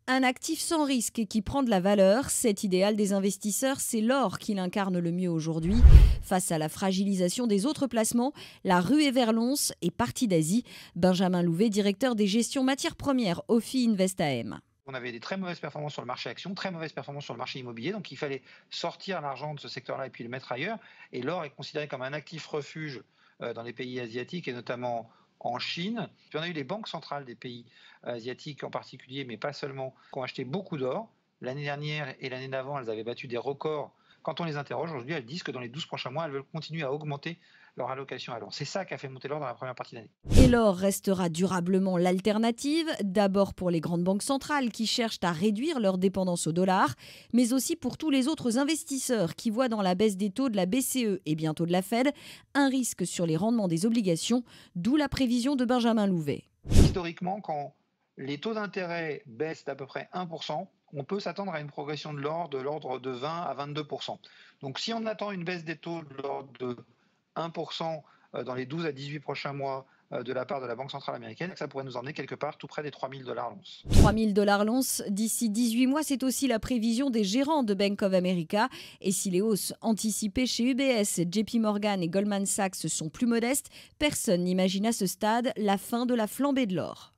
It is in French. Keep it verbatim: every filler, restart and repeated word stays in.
Un actif sans risque et qui prend de la valeur, cet idéal des investisseurs, c'est l'or qui l'incarne le mieux aujourd'hui. Face à la fragilisation des autres placements, la ruée vers l'once est partie d'Asie. Benjamin Louvet, directeur des gestions matières premières, O F I Invest A M. On avait des très mauvaises performances sur le marché action, très mauvaises performances sur le marché immobilier, donc il fallait sortir l'argent de ce secteur-là et puis le mettre ailleurs. Et l'or est considéré comme un actif refuge dans les pays asiatiques et notamment en Chine. Puis on a eu les banques centrales des pays asiatiques en particulier, mais pas seulement, qui ont acheté beaucoup d'or. L'année dernière et l'année d'avant, elles avaient battu des records. Quand on les interroge aujourd'hui, elles disent que dans les douze prochains mois, elles veulent continuer à augmenter leur allocation à l'or. C'est ça qui a fait monter l'or dans la première partie d'année. Et l'or restera durablement l'alternative, d'abord pour les grandes banques centrales qui cherchent à réduire leur dépendance au dollar, mais aussi pour tous les autres investisseurs qui voient dans la baisse des taux de la B C E et bientôt de la Fed un risque sur les rendements des obligations, d'où la prévision de Benjamin Louvet. Historiquement, quand les taux d'intérêt baissent d'à peu près un pour cent, on peut s'attendre à une progression de l'or de l'ordre de vingt à vingt-deux pour cent. Donc si on attend une baisse des taux de l'ordre de un pour cent dans les douze à dix-huit prochains mois de la part de la Banque centrale américaine, ça pourrait nous emmener quelque part tout près des trois mille dollars l'once. trois mille dollars l'once d'ici dix-huit mois, c'est aussi la prévision des gérants de Bank of America. Et si les hausses anticipées chez U B S, J P Morgan et Goldman Sachs sont plus modestes, personne n'imagine à ce stade la fin de la flambée de l'or.